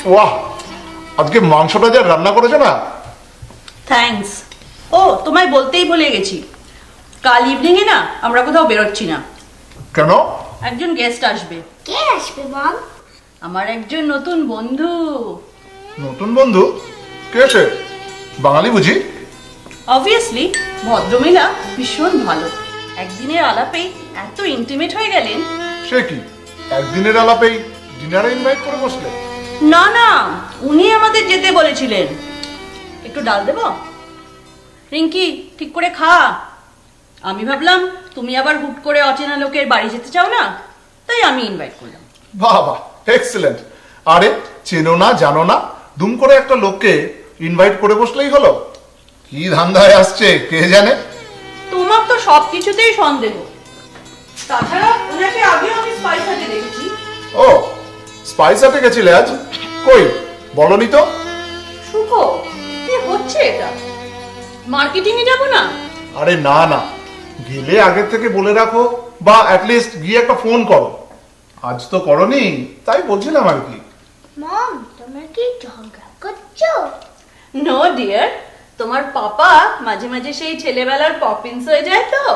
বাহ, আজকে মাংসটা যা রান্না করেছো না। থ্যাঙ্কস। ও তোমায় বলতেই ভুলে গেছি, কাল ইভিনিং এ না আমরা কোথাও বেরোচ্ছি না। কেন? একজন গেস্ট আসবে। কে আসবে মম? আমার একজন নতুন বন্ধু। নতুন বন্ধু? কে সে? বাঙালি বুঝি? অবভিয়াসলি ভদ্রমহিলা, ভীষণ ভালো। একদিনের আলাপেই এত ইন্টিমেট হয়ে গেলেন। সে কি একদিনের আলাপেই ডিনারে ইনভাইট করে বসলে? না না, উনি আমাদের যেতে বলেছিলেন। একটু ডাল দেব? রিঙ্কি ঠিক করে খা। আমি ভাবলাম তুমি আবার হুট করে অচেনা লোকের বাড়ি যেতে চাও না, তাই আমি ইনভাইট করলাম। বাহ বাহ, এক্সেলেন্ট। আরে চেনো না জানো না, দুম করে একটা লোককে ইনভাইট করে বসলেই হলো। কি ধান্দায় আসছে কে জানে। তোমার তো সবকিছুতেই সন্দেহ। তাছাড়া ওনাকে আগেও আমি স্পাইস হাটে দেখেছি। ও, স্পাইস হাটে গেছিলে আজ? কই বলনি তো। শুভ, কি হচ্ছে এটা? মার্কেটিং এ যাব না? আরে না না, গেলে আগে থেকে বলে রাখো, বা অ্যাটলিস্ট গিয়ে একটা ফোন করো। আজ তো করনি, তাই বলছিলাম আর কি। মম, তোমরা কি ঝগড়া করছো? নো ডিয়ার, তোমার পাপা মাঝে মাঝে সেই ছেলেবেলার পপিন্স হয়ে যায় তো।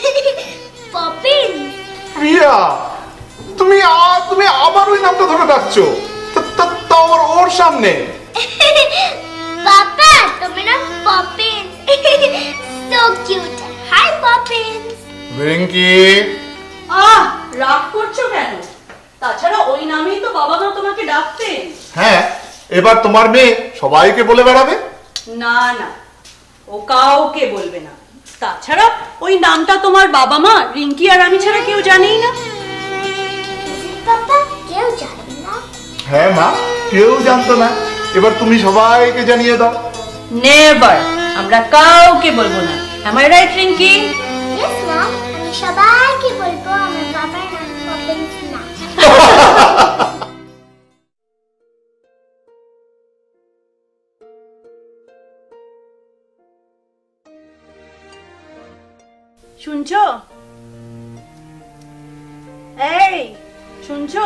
পপিন? প্রিয়া, তুমি আবার ওই নামটা ধরে ডাকছো, তাও আবার ওর সামনে। পাপা, তুমি না Poppin. So cute. Hi Poppin. Rinki, রাগ করছো কেন? তাছাড়া ওই নামেই তো বাবা মা তোমাকে ডাকতেন। হ্যাঁ, এবার তোমার মেয়ে সবাইকে বলে বেড়াবে। না না, ও কাউকে বলবে না। তাছাড়া ওই নামটা তোমার বাবা মা, রিঙ্কি আর আমি ছাড়া কেউ জানেই না। পাপা, কেউ জানে না? হ্যাঁ মা, কেউ জানতো না। এবার তুমি সবাইকে জানিয়ে দাও। নেভার, আমরা কাউকে বলবো না। Am I right, Rinki? Yes mom, আমি সবাইকে বলবো আমার বাবার নাম পপিন না। শুনছো? এই শুনছো?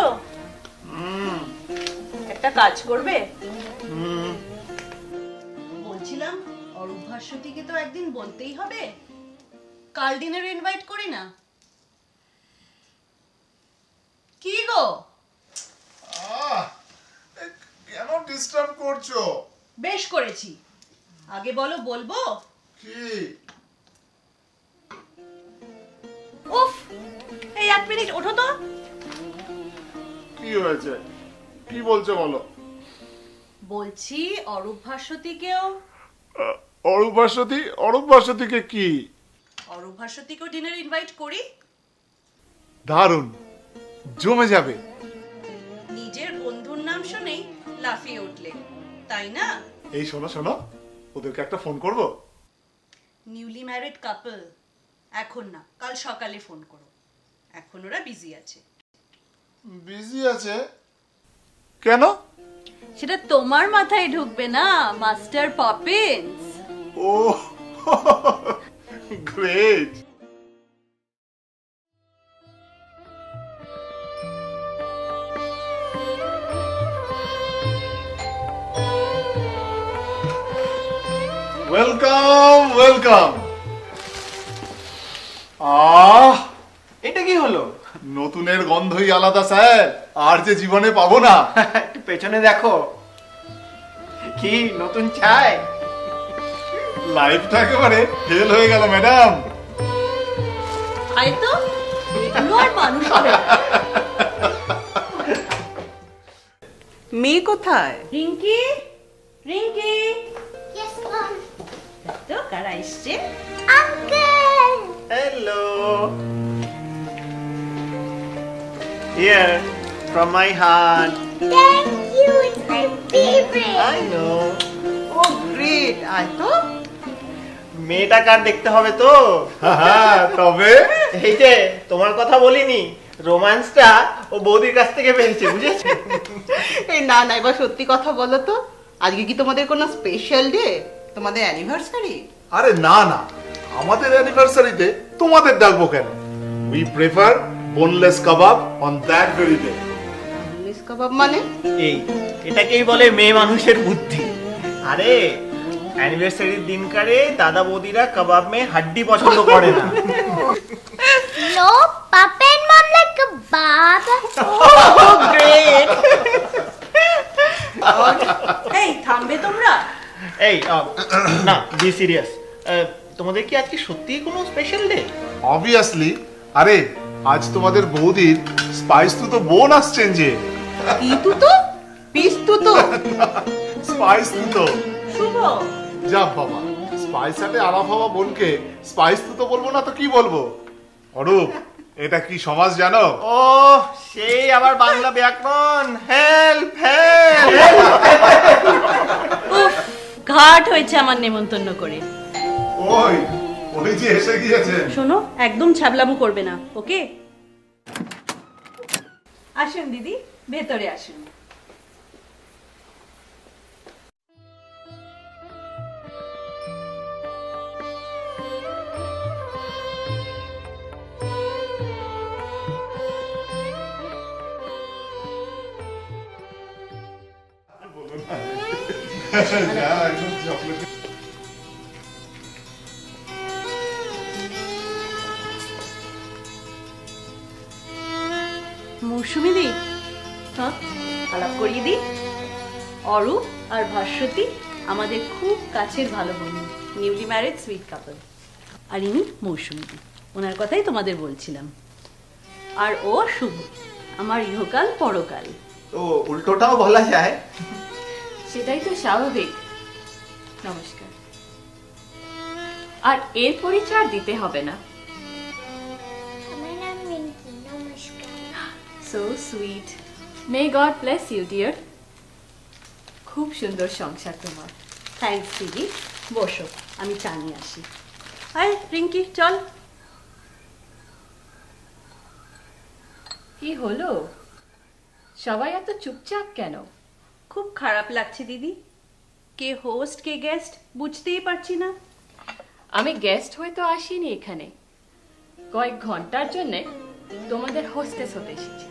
একটা কাজ করবে? বলছিলাম অরূপ ভাস্বতীকে তো একদিন বলতেই হবে। কাল ডিনারে ইনভাইট করি না? কি গো? কেন ডিস্টার্ব করছো? বেশ করেছি। আগে বলো বলবো কি? উফ, এই এক মিনিট ওঠো তো। কি হয়েছে? কি বলছো বলো। বলছি অরূপ ভাস্বতীকেও। অরূপ ভাস্বতীকে কি? অরূপ ভাস্বতীকেও ডিনারে ইনভাইট করি? দারুণ, জমে যাবে। নিজের বন্ধুর নাম শুনেই লাফিয়ে উঠলে, তাই না? এই শোনো শোনো, ওদেরকে একটা ফোন করবো। নিউলি ম্যারিড কাপল, এখন না, কাল সকালে ফোন করো। এখন ওরা বিজি আছে। বিজি আছে? কেন? সেটা তোমার মাথায় ঢুকবে না, master Poppins. Oh great. Welcome welcome. এটা কি হলো? নতুনের গন্ধই আলাদা স্যার, আর যে জীবনে পাবো না। একটু পেছনে দেখো, কি নতুন চাই? লাইফটা একেবারে ফেল হয়ে গেল ম্যাডাম। আই তো এগুলো আর মানুষ হবে না। মেয়ে কোথায়? Rinki, Rinki, yes mom. তো কারা এসছে? Uncle. Hello. Here, from my heart. Thank you, it's my favorite. I know. Oh, great. তো মেয়েটা কার দেখতে হবে তো। তবে এই যে তোমার কথা বলিনি, রোম্যান্সটা ও বৌদির কাছ থেকে পেয়েছে, বুঝেছো? এই না না, এবার সত্যি কথা বলো তো, আজকে কি তোমাদের কোনো স্পেশাল ডে? তোমাদের অ্যানিভার্সারি? আরে না না, আমাদের অ্যানিভার্সারিতে তোমাদের ডাকবো কেন? We prefer boneless kebab on that very day. Miss kebab মানে? এটাকেই বলে মেয়ে মানুষের বুদ্ধি। আরে অ্যানিভার্সারির দিনকারে দাদা বৌদিরা কাবাব মে হাড্ডি পছন্দ করে না। No, Papa and Mom like kebab. Oh, great! এই থামবে তোমরা? না, বি সিরিয়াস। তোমাদের কি আজকে সত্যিই কোনো স্পেশাল ডে? অবভিয়াসলি। আরে আজ তোমাদের বৌদির স্পাইস তো বোন আসছেন যে। কি তুতো? পিস তুতো? স্পাইস তো শুভ যা বাবা, স্পাইস সাথে আলাপ হওয়া বোনকে স্পাইস তো বলবো না তো কি বলবো? অরূপ, এটা কি সমাজ জানো? ও সেই আবার বাংলা ব্যাকরণ। Help help! ঘাট হয়েছে আমার নেমন্তন্ন করে। ওই ওই যে এসে গিয়েছেন। শোনো, একদম ছ্যাবলামো করবে না, ওকে? আসুন দিদি, ভেতরে আসুন। মৌসুমী দি, হ্যাঁ আলাপ করিয়ে দি। অরূপ আর ভাস্বতী আমাদের খুব কাছের ভালো বন্ধু, নিউলি ম্যারিড সুইট কাপল। আর ইনি মৌসুমী দি, ওনার কথাই তোমাদের বলছিলাম। আর ও শুভ, আমার ইহকাল পরকাল। তো উল্টোটাও বলা যায়। সেটাই তো স্বাভাবিক। নমস্কার। আর এর পরিচয় দিতে হবে না। আমার নাম রিঙ্কি, নমস্কার। So sweet. May God bless you dear. খুব সুন্দর সংসার তোমার। থ্যাংকস দিদি, বসো, আমি চা নিয়ে আসি। আয় রিঙ্কি, চল। কি হলো, সবাই এত চুপচাপ কেন? খুব খারাপ লাগছে দিদি, কে হোস্ট কে গেস্ট বুঝতেই পারছি না। আমি গেস্ট হয়ে তো আসিনি এখানে, কয়েক ঘন্টার জন্য তোমাদের হোস্টেস হতে এসেছি।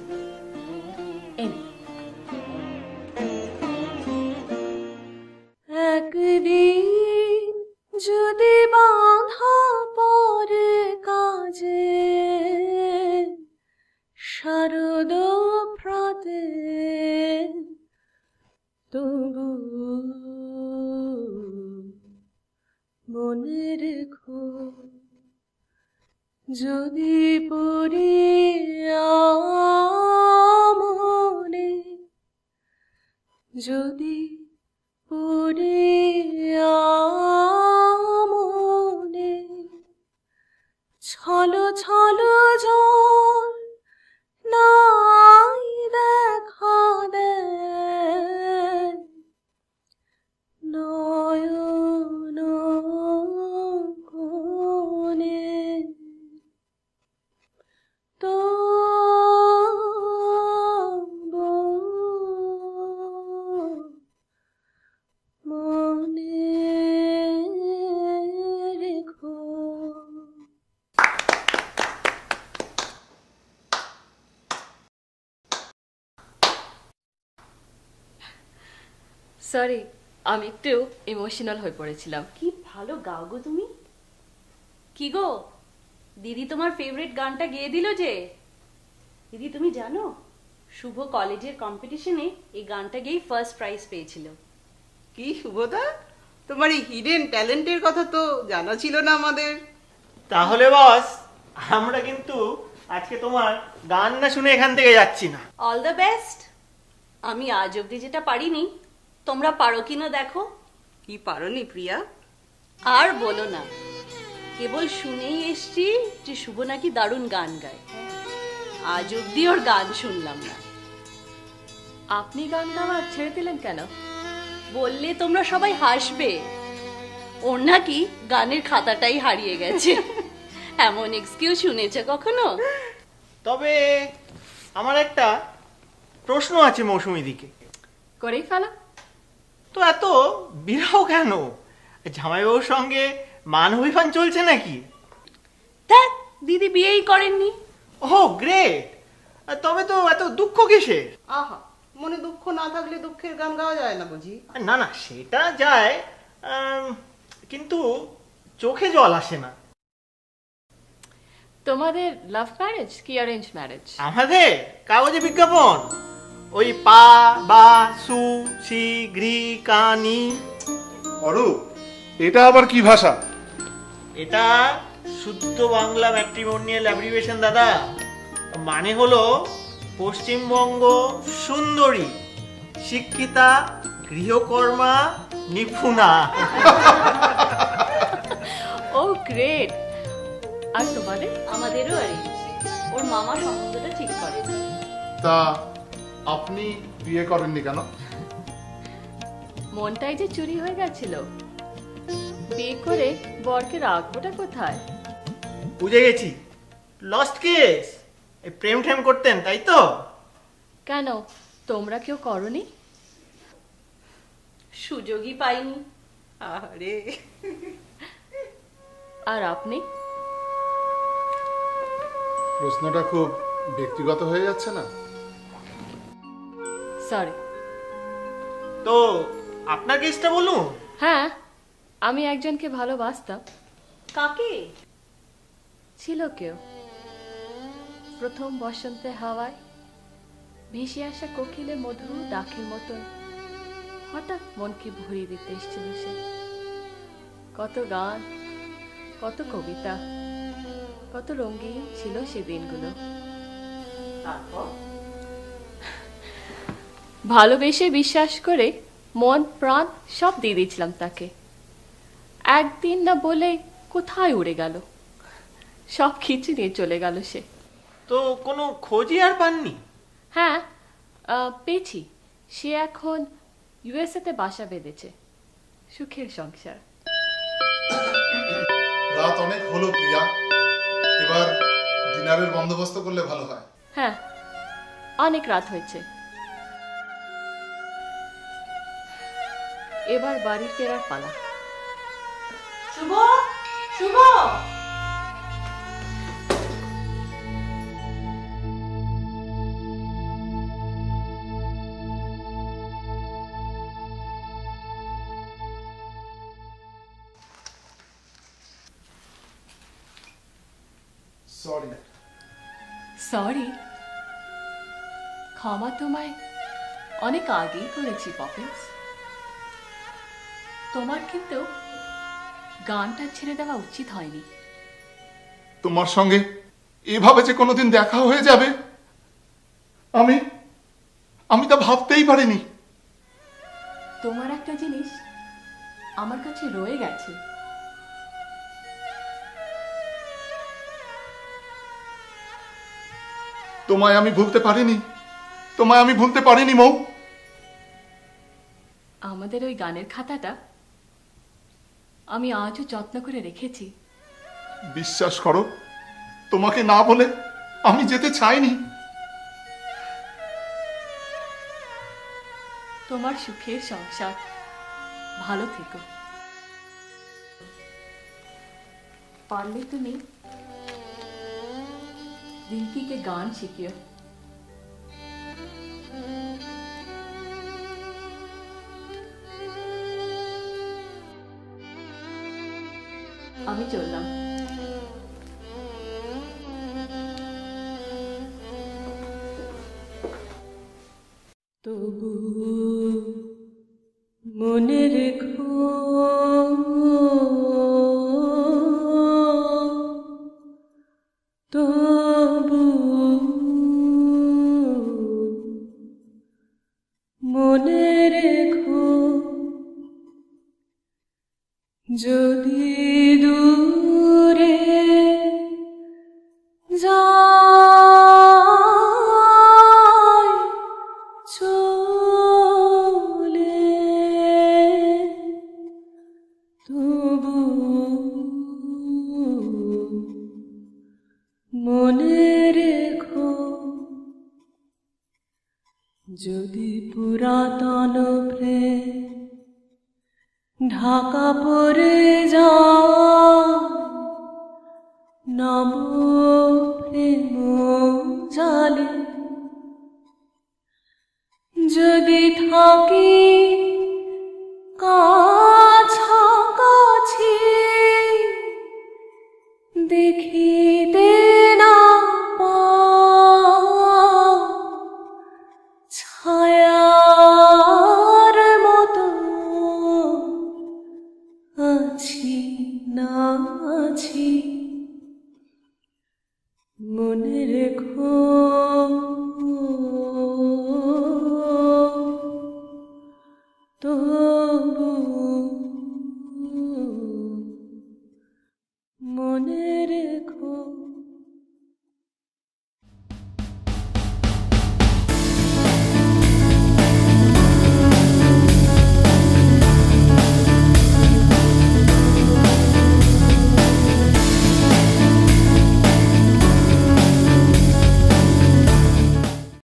একদিন যদি বাঁধা পরে কাজে শারদ প্রাতে, তবু মনে রেখো যদি পড়িয়া মনে, যদি পড়িয়া মনে ছলো ছলো জল নাই দেখা দেয় নয়ন কোণে, তো মনে রেখো। সরি, আমি একটু ইমোশনাল হয়ে পড়েছিলাম। কি ভালো গাও গো তুমি। কি গো দিদি, তোমার ফেভারিট গানটা গেয়ে দিল যে। দিদি তুমি জানো, শুভ কলেজের কম্পিটিশনে এই গানটা গেয়ে ফার্স্ট প্রাইজ পেয়েছিল। কি শুভদা, তোমার এই হিডেন ট্যালেন্টের কথা তো জানা ছিল না আমাদের। তাহলে বস, আমরা কিন্তু আজকে তোমার গান না শুনে এখান থেকে যাচ্ছি না। All the best. আমি আজ অব্দি যেটা পারিনি, তোমরা পারো কিনা দেখো। কি পারোনি প্রিয়া? আর বলো না, কেবল শুনেই এসছি যে শুভ নাকি দারুণ গান গায়। আজ অব্দি ওর গান শুনলাম না। আপনি গান গাওয়া ছেড়ে দিলেন কেন? বললে তোমরা সবাই হাসবে। ওর নাকি গানের খাতাটাই হারিয়ে গেছে। এমন এক্সকিউজ শুনেছে কখনো? তবে আমার একটা প্রশ্ন আছে মৌসুমী দিকে। করেই ফেলো। তো এত বিরহ কেন? জামাইবাবুর সঙ্গে মান অভিমান চলছে নাকি? দেখ, দিদি বিয়েই করেননি। Oh great. তবে তো এত দুঃখ কিসের? আহা, মনে দুঃখ না থাকলে দুঃখের গান গাওয়া যায় না বুঝি? না না, সেটা যায়, কিন্তু চোখে জল আসে না। তোমাদের লাভ ম্যারেজ কি অ্যারেঞ্জ ম্যারেজ? আমাদের কাগজে বিজ্ঞাপন, ওই পা বা সু সি গ্রি কানি। অরূপ, এটা আবার কি ভাষা? এটা শুদ্ধ বাংলা ম্যাট্রিমোনিয়াল অ্যাব্রিভিয়েশন দাদা। মানে হলো পশ্চিমবঙ্গ সুন্দরী শিক্ষিতা গৃহকর্মা নিপুণা। ও গ্রেট। আর তোমাদের? আমাদেরও অ্যারেঞ্জ। ওর মামা সম্বন্ধটা ঠিক করে। তা আপনি বিয়ে করেননি কেন? মনটাই যে চুরি হয়ে গেছিল। বিয়ে করে বরকে রাখবোটা কোথায়? বুঝে গেছি, লস্ট কেস। প্রেম ঠেম করতেন তাই তো? কেন, তোমরা কেউ করনি? সুযোগই পাইনি। আরে আর আপনি? প্রশ্নটা খুব ব্যক্তিগত হয়ে যাচ্ছে না? সরি। তো আপনার কেসটা বলুন। হ্যাঁ, আমি একজনকে ভালোবাসতাম। কাকে? ছিল কেউ, প্রথম বসন্তে হাওয়ায় ভেসে আসা কোকিলে মধু ডাকের মতন হঠাৎ মনকে ভরিয়ে দিতে এসেছিল সে। কত গান, কত কবিতা, কত রঙিন ছিল সে দিনগুলো। তারপর? ভালোবেসে বিশ্বাস করে মন প্রাণ সব দিয়ে দিয়েছিলাম তাকে। একদিন না বলে কোথায় উড়ে গেল, সব কিছু নিয়ে চলে গেল সে। তো কোনো খোঁজই আর পাননি? হ্যাঁ, পেয়েছি। সে এখন ইউএসএতে বাসা বেঁধেছে, সুখের সংসার। রাত অনেক হলো প্রিয়া, এবার ডিনারের বন্দোবস্ত করলে ভালো হয়। হ্যাঁ, অনেক রাত হয়েছে, এবার বাড়ি ফেরার পালা। শুভ, শুভ। সরি। সরি? ক্ষমা তোমায় অনেক আগেই করেছি পপিন্স। তোমার কিন্তু গানটা ছেড়ে দেওয়া উচিত হয়নি। তোমার সঙ্গে এভাবে যে কোনোদিন দেখা হয়ে যাবে আমি তা ভাবতেই পারিনি। তোমার একটা জিনিস আমার কাছে রয়ে গেছে। তোমায় আমি ভুলতে পারিনি মৌ। আমাদের ওই গানের খাতাটা আমি আজও যত্ন করে রেখেছি। বিশ্বাস করো, তোমাকে না বলে আমি যেতে চাইনি। তোমার সুখের সংসার, ভালো থেকো। পারলে তুমি রিঙ্কিকে গান শিখিও। আমি চললাম। তবু মনে রেখো তবু মনে রেখো যদি দূরে যায় চলে তবু মনে রেখো যদি পুরাতন প্রেম ঢাকা পড়ে যায় নব প্রেম জালে যদি থাকি কাছাকাছি দেখিতে